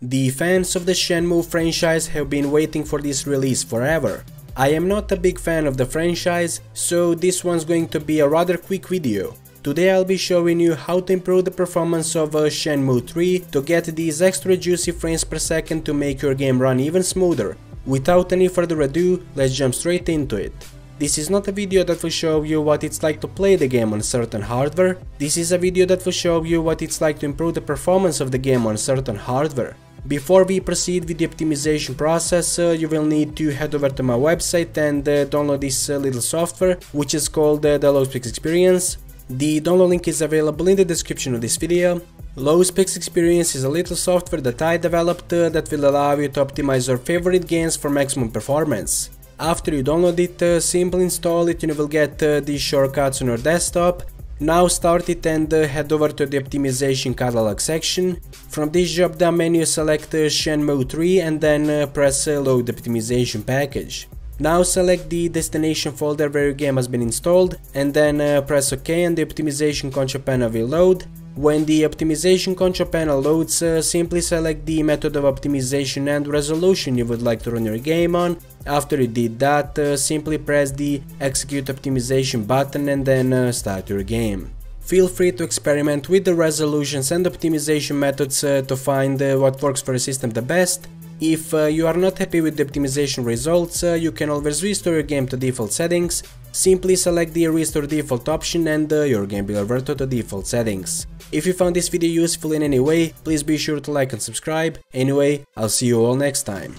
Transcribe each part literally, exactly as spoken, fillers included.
The fans of the Shenmue franchise have been waiting for this release forever. I am not a big fan of the franchise, so this one's going to be a rather quick video. Today I'll be showing you how to improve the performance of uh, Shenmue three to get these extra juicy frames per second to make your game run even smoother. Without any further ado, let's jump straight into it. This is not a video that will show you what it's like to play the game on certain hardware. This is a video that will show you what it's like to improve the performance of the game on certain hardware. Before we proceed with the optimization process, uh, you will need to head over to my website and uh, download this uh, little software, which is called uh, the Low Specs Experience. The download link is available in the description of this video. Low Specs Experience is a little software that I developed uh, that will allow you to optimize your favorite games for maximum performance. After you download it, uh, simply install it and you will get uh, these shortcuts on your desktop. Now start it and uh, head over to the optimization catalog section. From this drop down menu select uh, Shenmue three and then uh, press uh, load optimization package. Now select the destination folder where your game has been installed and then uh, press OK and the optimization control panel will load. When the optimization control panel loads, uh, simply select the method of optimization and resolution you would like to run your game on. After you did that, uh, simply press the execute optimization button and then uh, start your game. Feel free to experiment with the resolutions and optimization methods uh, to find uh, what works for your system the best. If uh, you are not happy with the optimization results, uh, you can always restore your game to default settings. Simply select the restore default option and uh, your game will revert to the default settings. If you found this video useful in any way, please be sure to like and subscribe. Anyway, I'll see you all next time.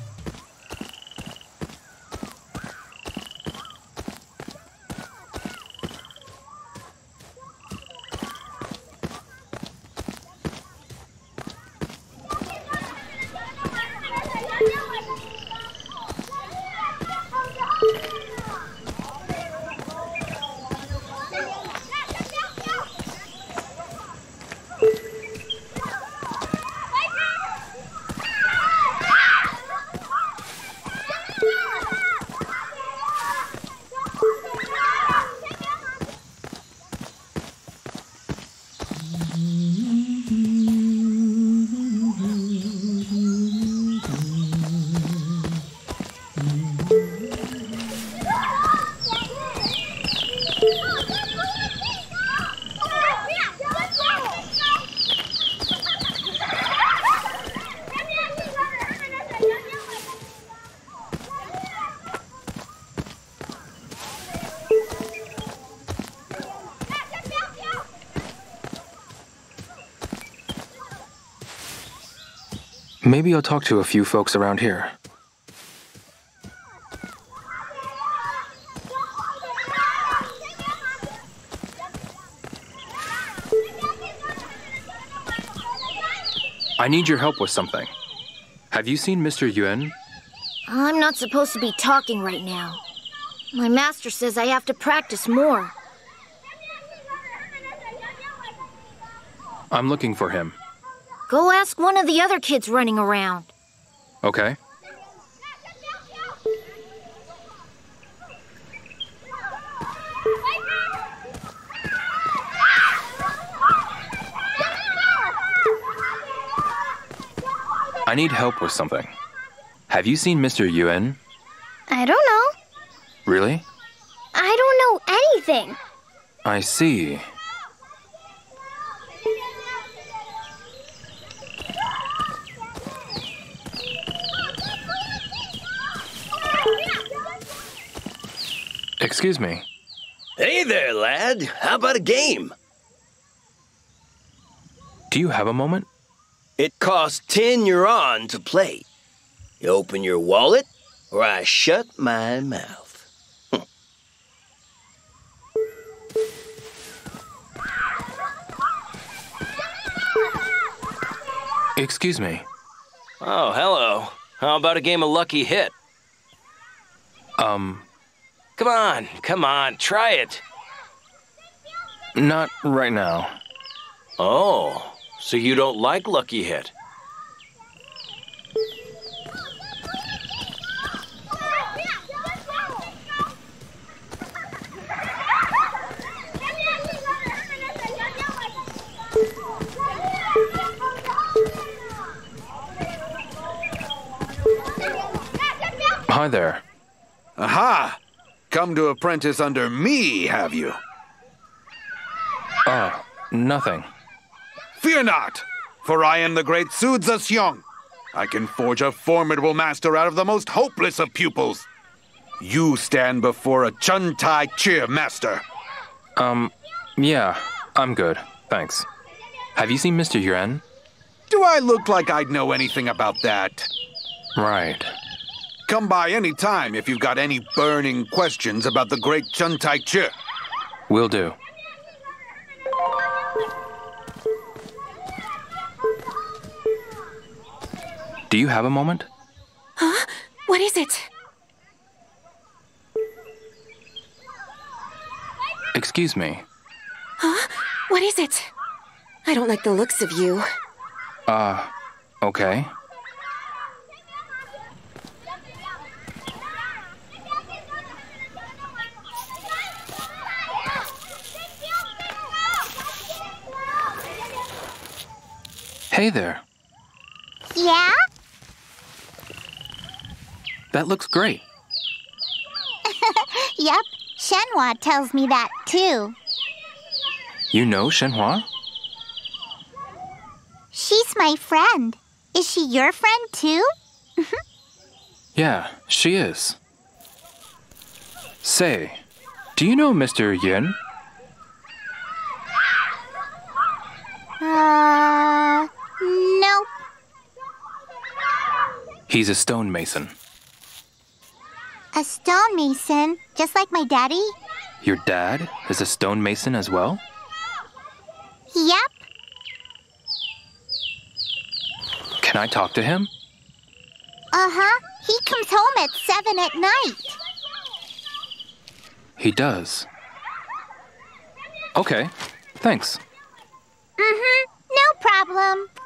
Maybe I'll talk to a few folks around here. I need your help with something. Have you seen Mister Yuan? I'm not supposed to be talking right now. My master says I have to practice more. I'm looking for him. Go ask one of the other kids running around. Okay. I need help with something. Have you seen Mister Yuan? I don't know. Really? I don't know anything. I see. Excuse me. Hey there, lad. How about a game? Do you have a moment? It costs ten yuan to play. You open your wallet, or I shut my mouth. Hm. Excuse me. Oh, hello. How about a game of Lucky Hit? Um... Come on, come on, try it. Not right now. Oh, so you don't like Lucky Hit? Hi there. Aha! Come to apprentice under me, have you? Oh, nothing. Fear not, for I am the great Sudza Xiong. I can forge a formidable master out of the most hopeless of pupils. You stand before a Chun Tai Chi master. Um, yeah, I'm good, thanks. Have you seen Mister Yuan? Do I look like I'd know anything about that? Right. Come by any time if you've got any burning questions about the great Chun Tai Chi. Will do. Do you have a moment? Huh? What is it? Excuse me. Huh? What is it? I don't like the looks of you. Uh, okay. Hey there. Yeah? That looks great. Yep, Shenmue tells me that too. You know Shenhua? She's my friend. Is she your friend too? Yeah, she is. Say, do you know Mister Yin? Uh, nope. He's a stonemason. A stonemason, just like my daddy? Your dad is a stonemason as well? Yep. Can I talk to him? Uh-huh. He comes home at seven at night. He does. Okay, thanks. Mm-hmm. No problem.